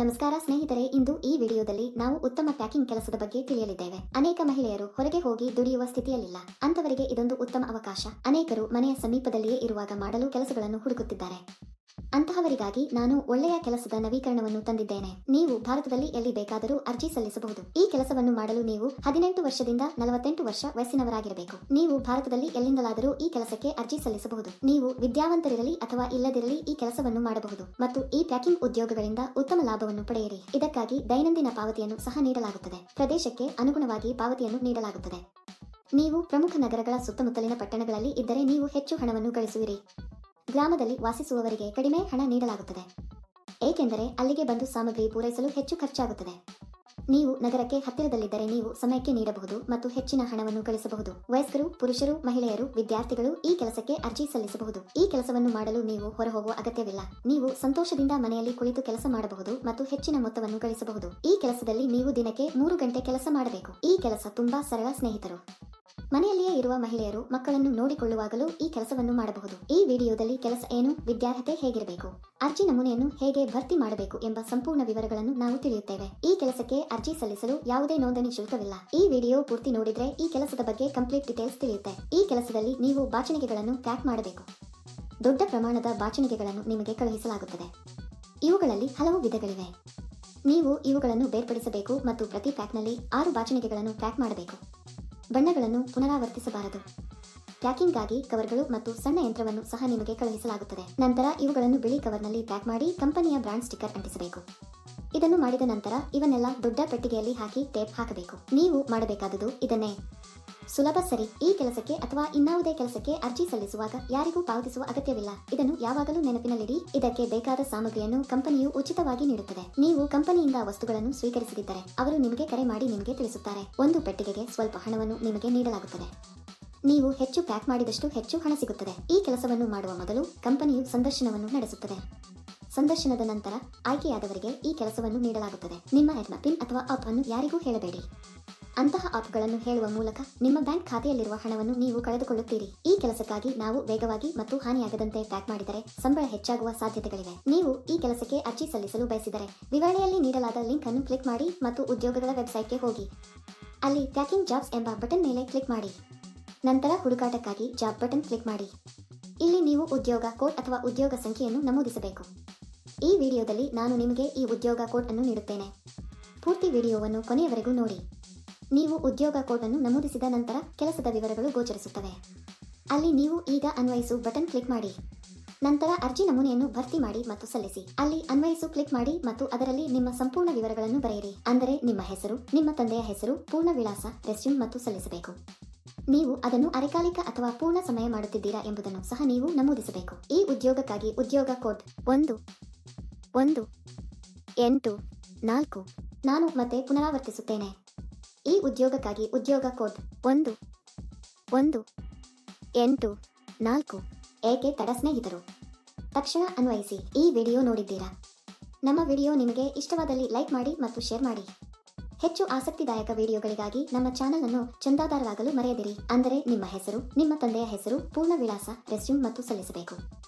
ನಮಸ್ಕಾರ ಸ್ನೇಹಿತರೆ, ಇಂದು ಈ ವಿಡಿಯೋದಲ್ಲಿ ನಾವು ಉತ್ತಮ ಪ್ಯಾಕಿಂಗ್ ಕೆಲಸದ ಬಗ್ಗೆ ತಿಳಿಯಲಿದ್ದೇವೆ. ಅನೇಕ ಮಹಿಳೆಯರು ಹೊರಗೆ ಹೋಗಿ ದುಡಿಯುವ ಸ್ಥಿತಿಯಲ್ಲಿಲ್ಲ. ಅಂತವರಿಗೆ ಇದೊಂದು ಉತ್ತಮ ಅವಕಾಶ. ಅನೇಕರು ಮನೆಯ ಸಮೀಪದಲ್ಲಿಯೇ ಇರುವಾಗ ಮಾಡಲು ಕೆಲಸಗಳನ್ನು ಹುಡುಕುತ್ತಿದ್ದಾರೆ. ಅಂತಹವರಿಗಾಗಿ ನಾನು ಒಳ್ಳೆಯ ಕೆಲಸದ ನವೀಕರಣವನ್ನು ತಂದಿದ್ದೇನೆ. ನೀವು ಭಾರತದಲ್ಲಿ ಎಲ್ಲಿ ಬೇಕಾದರೂ ಅರ್ಜಿ ಸಲ್ಲಿಸಬಹುದು. ಈ ಕೆಲಸವನ್ನು ಮಾಡಲು ನೀವು 18 ವರ್ಷದಿಂದ 48 ವರ್ಷ ವಯಸ್ಸಿನವರಾಗಿರಬೇಕು. ನೀವು ಭಾರತದಲ್ಲಿ ಎಲ್ಲಿಂದಲಾದರೂ ಈ ಕೆಲಸಕ್ಕೆ ಅರ್ಜಿ ಸಲ್ಲಿಸಬಹುದು. ನೀವು ವಿದ್ಯಾವಂತರಿರಲಿ ಅಥವಾ ಇಲ್ಲದಿರಲಿ ಈ ಕೆಲಸವನ್ನು ಮಾಡಬಹುದು ಮತ್ತು ಈ ಪ್ಯಾಕಿಂಗ್ ಉದ್ಯೋಗಗಳಿಂದ ಉತ್ತಮ ಲಾಭವನ್ನು ಪಡೆಯಿರಿ. ಇದಕ್ಕಾಗಿ ದೈನಂದಿನ ಪಾವತಿಯನ್ನು ಸಹ ನೀಡಲಾಗುತ್ತದೆ. ಪ್ರದೇಶಕ್ಕೆ ಅನುಗುಣವಾಗಿ ಪಾವತಿಯನ್ನು ನೀಡಲಾಗುತ್ತದೆ. ನೀವು ಪ್ರಮುಖ ನಗರಗಳ ಸುತ್ತಮುತ್ತಲಿನ ಪಟ್ಟಣಗಳಲ್ಲಿ ಇದ್ದರೆ ನೀವು ಹೆಚ್ಚು ಹಣವನ್ನು ಗಳಿಸುವಿರಿ. ಗ್ರಾಮದಲ್ಲಿ ವಾಸಿಸುವವರಿಗೆ ಕಡಿಮೆ ಹಣ ನೀಡಲಾಗುತ್ತದೆ, ಏಕೆಂದರೆ ಅಲ್ಲಿಗೆ ಬಂದು ಸಾಮಗ್ರಿ ಪೂರೈಸಲು ಹೆಚ್ಚು ಖರ್ಚಾಗುತ್ತದೆ. ನೀವು ನಗರಕ್ಕೆ ಹತ್ತಿರದಲ್ಲಿದ್ದರೆ ನೀವು ಸಮಯಕ್ಕೆ ನೀಡಬಹುದು ಮತ್ತು ಹೆಚ್ಚಿನ ಹಣವನ್ನು ಗಳಿಸಬಹುದು. ವಯಸ್ಕರು, ಪುರುಷರು, ಮಹಿಳೆಯರು, ವಿದ್ಯಾರ್ಥಿಗಳು ಈ ಕೆಲಸಕ್ಕೆ ಅರ್ಜಿ ಸಲ್ಲಿಸಬಹುದು. ಈ ಕೆಲಸವನ್ನು ಮಾಡಲು ನೀವು ಹೊರಹೋಗುವ ಅಗತ್ಯವಿಲ್ಲ. ನೀವು ಸಂತೋಷದಿಂದ ಮನೆಯಲ್ಲಿ ಕುಳಿತು ಕೆಲಸ ಮಾಡಬಹುದು ಮತ್ತು ಹೆಚ್ಚಿನ ಮೊತ್ತವನ್ನು ಗಳಿಸಬಹುದು. ಈ ಕೆಲಸದಲ್ಲಿ ನೀವು ದಿನಕ್ಕೆ 3 ಗಂಟೆ ಕೆಲಸ ಮಾಡಬೇಕು. ಈ ಕೆಲಸ ತುಂಬಾ ಸರಳ ಸ್ನೇಹಿತರು. ಮನೆಯಲ್ಲಿಯೇ ಇರುವ ಮಹಿಳೆಯರು ಮಕ್ಕಳನ್ನು ನೋಡಿಕೊಳ್ಳುವಾಗಲೂ ಈ ಕೆಲಸವನ್ನು ಮಾಡಬಹುದು. ಈ ವಿಡಿಯೋದಲ್ಲಿ ಕೆಲಸ ಏನು, ವಿದ್ಯಾರ್ಹತೆ ಹೇಗಿರಬೇಕು, ಅರ್ಜಿ ನಮೂನೆಯನ್ನು ಹೇಗೆ ಭರ್ತಿ ಮಾಡಬೇಕು ಎಂಬ ಸಂಪೂರ್ಣ ವಿವರಗಳನ್ನು ನಾವು ತಿಳಿಯುತ್ತೇವೆ. ಈ ಕೆಲಸಕ್ಕೆ ಅರ್ಜಿ ಸಲ್ಲಿಸಲು ಯಾವುದೇ ನೋಂದಣಿ ಶುಲ್ಕವಿಲ್ಲ. ಈ ವಿಡಿಯೋ ಪೂರ್ತಿ ನೋಡಿದ್ರೆ ಈ ಕೆಲಸದ ಬಗ್ಗೆ ಕಂಪ್ಲೀಟ್ ಡೀಟೇಲ್ಸ್ ತಿಳಿಯುತ್ತೆ. ಈ ಕೆಲಸದಲ್ಲಿ ನೀವು ಬಾಚಣಿಗೆಗಳನ್ನು ಪ್ಯಾಕ್ ಮಾಡಬೇಕು. ದೊಡ್ಡ ಪ್ರಮಾಣದ ಬಾಚಣಿಗೆಗಳನ್ನು ನಿಮಗೆ ಕಳುಹಿಸಲಾಗುತ್ತದೆ. ಇವುಗಳಲ್ಲಿ ಹಲವು ವಿಧಗಳಿವೆ. ನೀವು ಇವುಗಳನ್ನು ಬೇರ್ಪಡಿಸಬೇಕು ಮತ್ತು ಪ್ರತಿ ಪ್ಯಾಕ್ನಲ್ಲಿ 6 ಬಾಚಣಿಗೆಗಳನ್ನು ಪ್ಯಾಕ್ ಮಾಡಬೇಕು. ಬಣ್ಣಗಳನ್ನು ಪುನರಾವರ್ತಿಸಬಾರದು. ಪ್ಯಾಕಿಂಗ್ಗಾಗಿ ಕವರ್ಗಳು ಮತ್ತು ಸಣ್ಣ ಯಂತ್ರವನ್ನು ಸಹ ನಿಮಗೆ ಕಳುಹಿಸಲಾಗುತ್ತದೆ. ನಂತರ ಇವುಗಳನ್ನು ಬಿಳಿ ಕವರ್ನಲ್ಲಿ ಪ್ಯಾಕ್ ಮಾಡಿ ಕಂಪನಿಯ ಬ್ರಾಂಡ್ ಸ್ಟಿಕ್ಕರ್ ಅಂಟಿಸಬೇಕು. ಇದನ್ನು ಮಾಡಿದ ನಂತರ ಇವನ್ನೆಲ್ಲ ದೊಡ್ಡ ಪೆಟ್ಟಿಗೆಯಲ್ಲಿ ಹಾಕಿ ಟೇಪ್ ಹಾಕಬೇಕು. ನೀವು ಮಾಡಬೇಕಾದುದು ಇದನ್ನೇ. ಸುಲಭ ಸರಿ. ಈ ಕೆಲಸಕ್ಕೆ ಅಥವಾ ಇನ್ನಾವುದೇ ಕೆಲಸಕ್ಕೆ ಅರ್ಜಿ ಸಲ್ಲಿಸುವಾಗ ಯಾರಿಗೂ ಪಾವತಿಸುವ ಅಗತ್ಯವಿಲ್ಲ. ಇದನ್ನು ಯಾವಾಗಲೂ ನೆನಪಿನಲ್ಲಿಡಿ. ಇದಕ್ಕೆ ಬೇಕಾದ ಸಾಮಗ್ರಿಯನ್ನು ಕಂಪನಿಯು ಉಚಿತವಾಗಿ ನೀಡುತ್ತದೆ. ನೀವು ಕಂಪನಿಯಿಂದ ವಸ್ತುಗಳನ್ನು ಸ್ವೀಕರಿಸದಿದ್ದರೆ ಅವರು ನಿಮಗೆ ಕರೆ ಮಾಡಿ ನಿಮಗೆ ತಿಳಿಸುತ್ತಾರೆ. ಒಂದು ಪೆಟ್ಟಿಗೆಗೆ ಸ್ವಲ್ಪ ಹಣವನ್ನು ನಿಮಗೆ ನೀಡಲಾಗುತ್ತದೆ. ನೀವು ಹೆಚ್ಚು ಪ್ಯಾಕ್ ಮಾಡಿದಷ್ಟು ಹೆಚ್ಚು ಹಣ ಸಿಗುತ್ತದೆ. ಈ ಕೆಲಸವನ್ನು ಮಾಡುವ ಮೊದಲು ಕಂಪನಿಯು ಸಂದರ್ಶನವನ್ನು ನಡೆಸುತ್ತದೆ. ಸಂದರ್ಶನದ ನಂತರ ಆಯ್ಕೆಯಾದವರಿಗೆ ಈ ಕೆಲಸವನ್ನು ನೀಡಲಾಗುತ್ತದೆ. ನಿಮ್ಮ ಪಿನ್ ಅಥವಾ ಆಪ್ ಅನ್ನು ಯಾರಿಗೂ ಹೇಳಬೇಡಿ. ಅಂತಹ ಆಪ್ಗಳನ್ನು ಹೇಳುವ ಮೂಲಕ ನಿಮ್ಮ ಬ್ಯಾಂಕ್ ಖಾತೆಯಲ್ಲಿರುವ ಹಣವನ್ನು ನೀವು ಕಳೆದುಕೊಳ್ಳುತ್ತೀರಿ. ಈ ಕೆಲಸಕ್ಕಾಗಿ ನಾವು ವೇಗವಾಗಿ ಮತ್ತು ಹಾನಿಯಾಗದಂತೆ ಪ್ಯಾಕ್ ಮಾಡಿದರೆ ಸಂಬಳ ಹೆಚ್ಚಾಗುವ ಸಾಧ್ಯತೆಗಳಿವೆ. ನೀವು ಈ ಕೆಲಸಕ್ಕೆ ಅರ್ಜಿ ಸಲ್ಲಿಸಲು ಬಯಸಿದರೆ ವಿವರಣೆಯಲ್ಲಿ ನೀಡಲಾದ ಲಿಂಕ್ ಅನ್ನು ಕ್ಲಿಕ್ ಮಾಡಿ ಮತ್ತು ಉದ್ಯೋಗಗಳ ವೆಬ್ಸೈಟ್ಗೆ ಹೋಗಿ. ಅಲ್ಲಿ ಪ್ಯಾಕಿಂಗ್ ಜಾಬ್ಸ್ ಎಂಬ ಬಟನ್ ಮೇಲೆ ಕ್ಲಿಕ್ ಮಾಡಿ. ನಂತರ ಹುಡುಕಾಟಕ್ಕಾಗಿ ಜಾಬ್ ಬಟನ್ ಕ್ಲಿಕ್ ಮಾಡಿ. ಇಲ್ಲಿ ನೀವು ಉದ್ಯೋಗ ಕೋಡ್ ಅಥವಾ ಉದ್ಯೋಗ ಸಂಖ್ಯೆಯನ್ನು ನಮೂದಿಸಬೇಕು. ಈ ವಿಡಿಯೋದಲ್ಲಿ ನಾನು ನಿಮಗೆ ಈ ಉದ್ಯೋಗ ಕೋಡ್ ಅನ್ನು ನೀಡುತ್ತೇನೆ. ಪೂರ್ತಿ ವಿಡಿಯೋವನ್ನು ಕೊನೆಯವರೆಗೂ ನೋಡಿ. ನೀವು ಉದ್ಯೋಗ ಕೋಡ್ ಅನ್ನು ನಮೂದಿಸಿದ ನಂತರ ಕೆಲಸದ ವಿವರಗಳು ಗೋಚರಿಸುತ್ತವೆ. ಅಲ್ಲಿ ನೀವು ಈಗ ಅನ್ವಯಿಸು ಬಟನ್ ಕ್ಲಿಕ್ ಮಾಡಿ. ನಂತರ ಅರ್ಜಿ ನಮೂನೆಯನ್ನು ಭರ್ತಿ ಮಾಡಿ ಮತ್ತು ಸಲ್ಲಿಸಿ. ಅಲ್ಲಿ ಅನ್ವಯಿಸು ಕ್ಲಿಕ್ ಮಾಡಿ ಮತ್ತು ಅದರಲ್ಲಿ ನಿಮ್ಮ ಸಂಪೂರ್ಣ ವಿವರಗಳನ್ನು ಬರೆಯಿರಿ. ಅಂದರೆ ನಿಮ್ಮ ಹೆಸರು, ನಿಮ್ಮ ತಂದೆಯ ಹೆಸರು, ಪೂರ್ಣ ವಿಳಾಸ, ರೆಸ್ಯೂಮ್ ಮತ್ತು ಸಲ್ಲಿಸಬೇಕು. ನೀವು ಅದನ್ನು ಅರೆಕಾಲಿಕ ಅಥವಾ ಪೂರ್ಣ ಸಮಯ ಮಾಡುತ್ತಿದ್ದೀರಾ ಎಂಬುದನ್ನು ಸಹ ನೀವು ನಮೂದಿಸಬೇಕು. ಈ ಉದ್ಯೋಗಕ್ಕಾಗಿ ಉದ್ಯೋಗ ಕೋಡ್ 1184. ನಾನು ಮತ್ತೆ ಪುನರಾವರ್ತಿಸುತ್ತೇನೆ. ಈ ಉದ್ಯೋಗಕ್ಕಾಗಿ ಉದ್ಯೋಗ ಕೋಡ್ 1184. ಏಕೆ ತಡ ಸ್ನೇಹಿತರು? ತಕ್ಷಣ ಅನ್ವಯಿಸಿ. ಈ ವಿಡಿಯೋ ನೋಡಿದ್ದೀರಾ? ನಮ್ಮ ವಿಡಿಯೋ ನಿಮಗೆ ಇಷ್ಟವಾದಲ್ಲಿ ಲೈಕ್ ಮಾಡಿ ಮತ್ತು ಶೇರ್ ಮಾಡಿ. ಹೆಚ್ಚು ಆಸಕ್ತಿದಾಯಕ ವಿಡಿಯೋಗಳಿಗಾಗಿ ನಮ್ಮ ಚಾನೆಲ್ ಅನ್ನು ಚಂದಾದಾರರಾಗಲು ಮರೆಯದಿರಿ. ಅಂದರೆ ನಿಮ್ಮ ಹೆಸರು, ನಿಮ್ಮ ತಂದೆಯ ಹೆಸರು, ಪೂರ್ಣ ವಿಳಾಸ, ರೆಸ್ಯೂಮ್ ಮತ್ತು ಸಲ್ಲಿಸಬೇಕು.